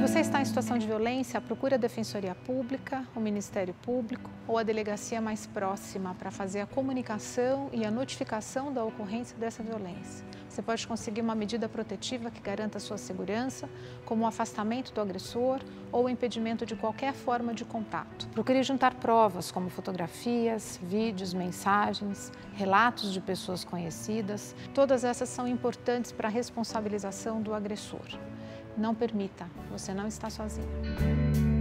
você está em situação de violência, procure a Defensoria Pública, o Ministério Público ou a delegacia mais próxima para fazer a comunicação e a notificação da ocorrência dessa violência. Você pode conseguir uma medida protetiva que garanta a sua segurança, como o afastamento do agressor ou o impedimento de qualquer forma de contato. Procure juntar provas como fotografias, vídeos, mensagens, relatos de pessoas conhecidas. Todas essas são importantes para a responsabilização do agressor. Não permita, você não está sozinha.